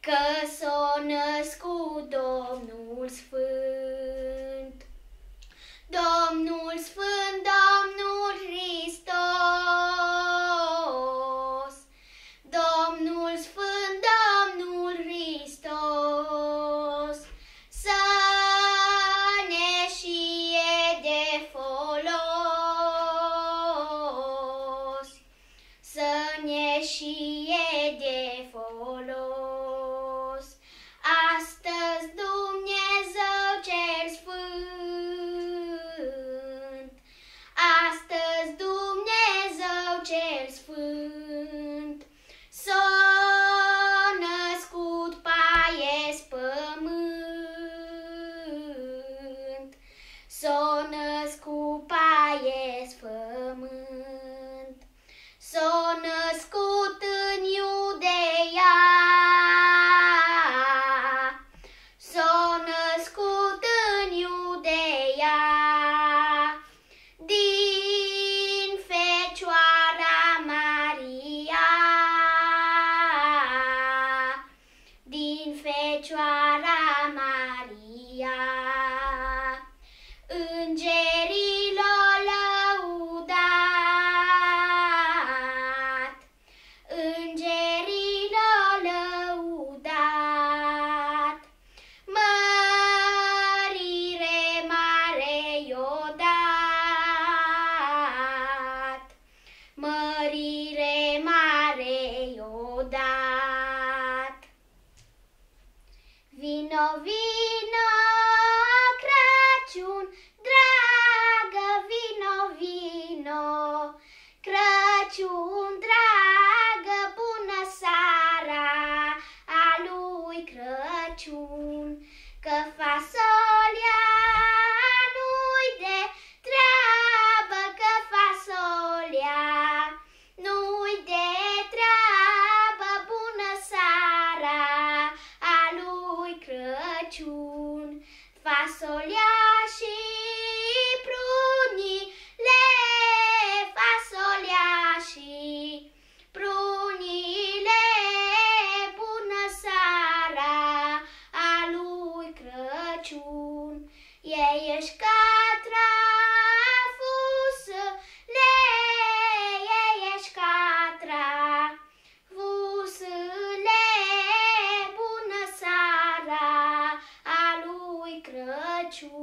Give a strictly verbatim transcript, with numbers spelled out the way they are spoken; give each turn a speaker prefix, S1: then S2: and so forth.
S1: că s-a născut Domnul Sfânt. Domnul Sfânt, Domnul Hristos, Domnul Sfânt, Domnul Hristos, să ne știe de folos, să ne șie de folos. Astăzi Dumnezeu cel Sfânt, astăzi Dumnezeu cel Sfânt, s-a născut paies pământ, s-a născut paies pământ, s-a născut în Iudeea, s-a născut în Iudeea, din Fecioara Maria, din Fecioara Maria. Îngerii l-au lăudat, îngerii l-au lăudat, mărire mare i-o dat, mărire mare i-o dat. Vino, vino, Crăciun, dragă, vino, vino, Crăciun, dragă, bună seara a lui Crăciun, că fasolia nu-i de treabă, că fasolia nu-i de treabă, bună seara a lui Crăciun. Fasolia și prunile, fasolia și prunile, bună seara a lui Crăciun. Ei ești catra fusele, ei ești catra fusele, bună seara a lui Crăciun.